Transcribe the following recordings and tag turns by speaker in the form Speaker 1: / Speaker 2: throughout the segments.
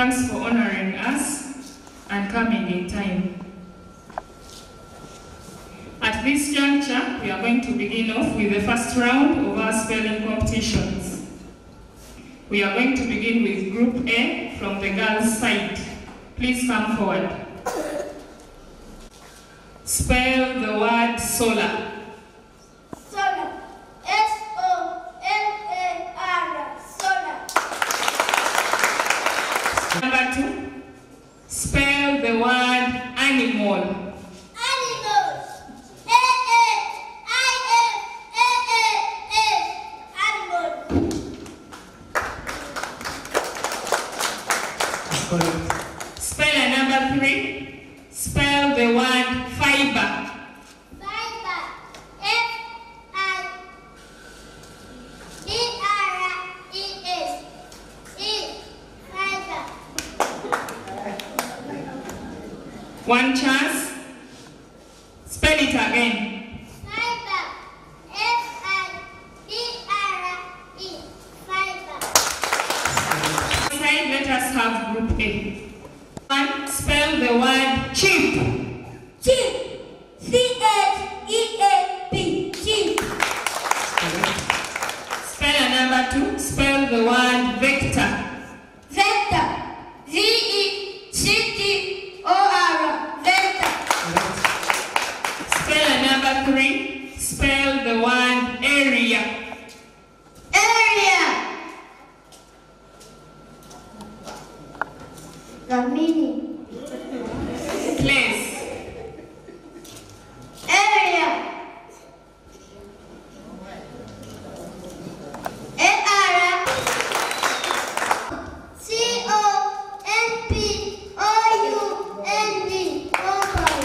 Speaker 1: Thanks for honoring us and coming in time. At this juncture, we are going to begin off with the first round of our spelling competitions. We are going to begin with Group A from the girls' side. Please come forward. Spell the word solar.
Speaker 2: Solar. S-O-L-A-R. Solar.
Speaker 1: Number 2. Spell the word animal.
Speaker 2: Animals. A-A-I-F-A-A-S. Animal.
Speaker 1: Correct. Speller number 3. Spell the word fiber.
Speaker 2: Fiber. F-I-B-R-E-S. Fiber.
Speaker 1: One chance. Spell it again.
Speaker 2: Fiber. F-I-B-R-E. Fiber.
Speaker 1: Side, let us have Group A. 1. Spell the word chip.
Speaker 2: Chip. C-H-E-A-P. Chip.
Speaker 1: Speller number 2. Spell the word vector.
Speaker 2: Vector. V-E-C-T-O-R. Vector.
Speaker 1: Speller number 3. Spell the word area.
Speaker 2: Area. The meaning.
Speaker 1: Place.
Speaker 2: Area. A-R. C-O-M-P-O-U-N-D. Compound.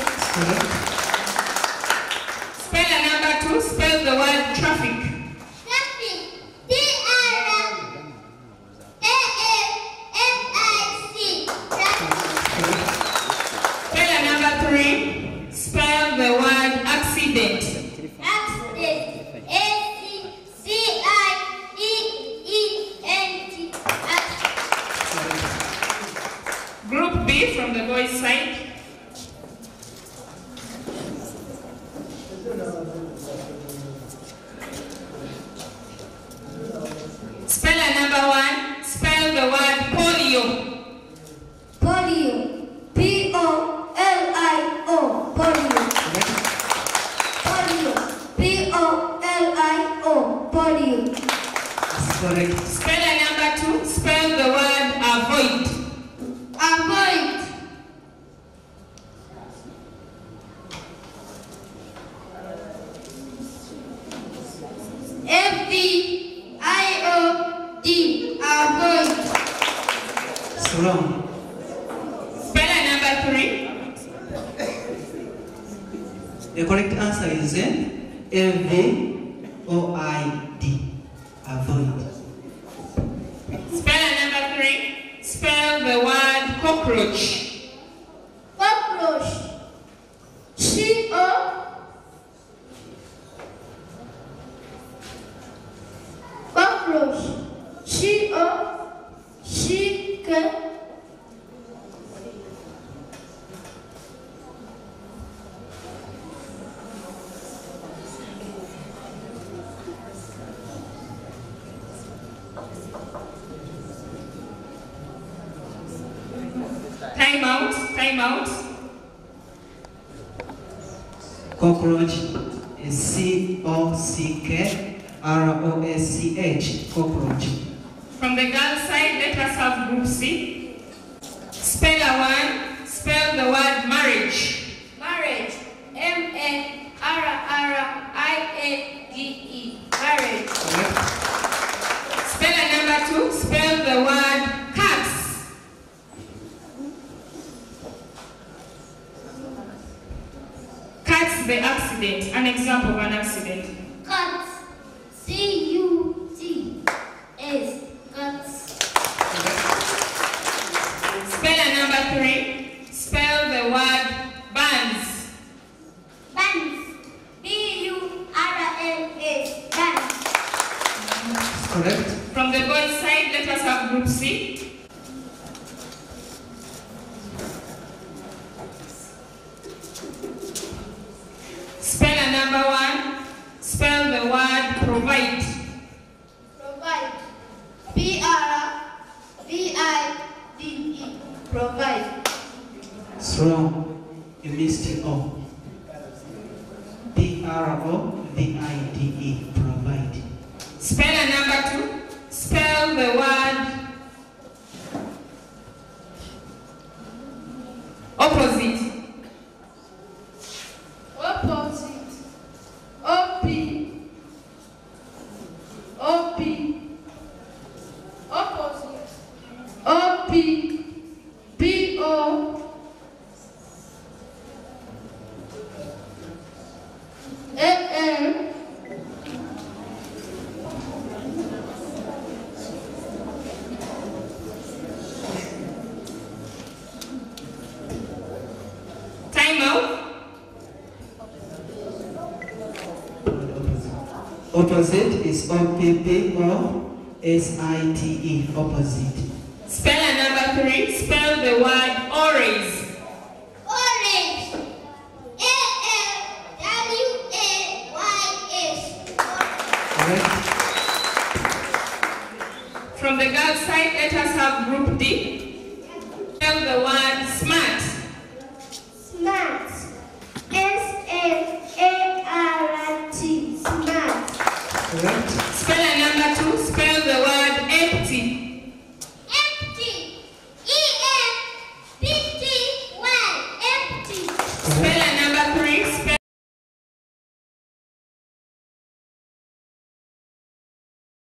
Speaker 1: Speller number 2. Spell the word traffic.
Speaker 2: Traffic. T-R-A-A-F-I-C. Traffic.
Speaker 1: Speller number 3. Spell the word accident.
Speaker 2: Accident. A-C-C-I-D-E-N-T. Accident.
Speaker 1: Group B from the boys' side. Speller number 1. Spell the word polio.
Speaker 2: Polio. P-O-L-I-O. Polio. Polio. P-O-L-I-O. Polio.
Speaker 1: Correct. Speller number 2. Spell the word avoid.
Speaker 2: Avoid. F-V-I-O-D. Avoid.
Speaker 3: Wrong.
Speaker 1: Speller number 3.
Speaker 3: The correct answer is A-V-O-I-D. Avoid.
Speaker 1: Speller number 3. Spell the word cockroach.
Speaker 2: Cockroach. C-O. Cockroach. C-O. C-K.
Speaker 1: Time out. Time out.
Speaker 3: Cockroach is C-O-C-K-R-O-A-C-H. Cockroach.
Speaker 1: From the girls' side, let us have Group C. Speller 1. Spell the word marriage.
Speaker 2: Marriage. M-A-R-R-I-A-G-E. Marriage.
Speaker 3: Correct.
Speaker 1: Speller number 2. Spell the word cats. Cats, the accident. An example of an accident.
Speaker 2: Cuts. C-U-T-S. Cuts.
Speaker 1: Speller number 3. Spell the word bands.
Speaker 2: Bands. B-U-R-N-S. Bands.
Speaker 3: Correct.
Speaker 1: From the boys' side, let us have Group C. Speller number 1. Spell the word provide.
Speaker 2: Provide. P-R-V-I-D-E. Provide.
Speaker 3: Strong. You missed the O. P-R-O-V-I-D-E. Provide.
Speaker 1: Speller number 2. Spell the word opposite.
Speaker 2: Opposite. O-P. Opposite. O-P. P-O. A-N.
Speaker 1: Time out.
Speaker 3: Opposite is O-P-P-O-S-I-T-E. Opposite.
Speaker 1: Speller number 3. Spell the word orange.
Speaker 2: Orange. A-L-W-A-Y-S.
Speaker 3: Correct?
Speaker 1: From the girls' side, let us have group D. Spell the word smart.
Speaker 2: Smart. S-M-A-R-T. Smart.
Speaker 3: Correct?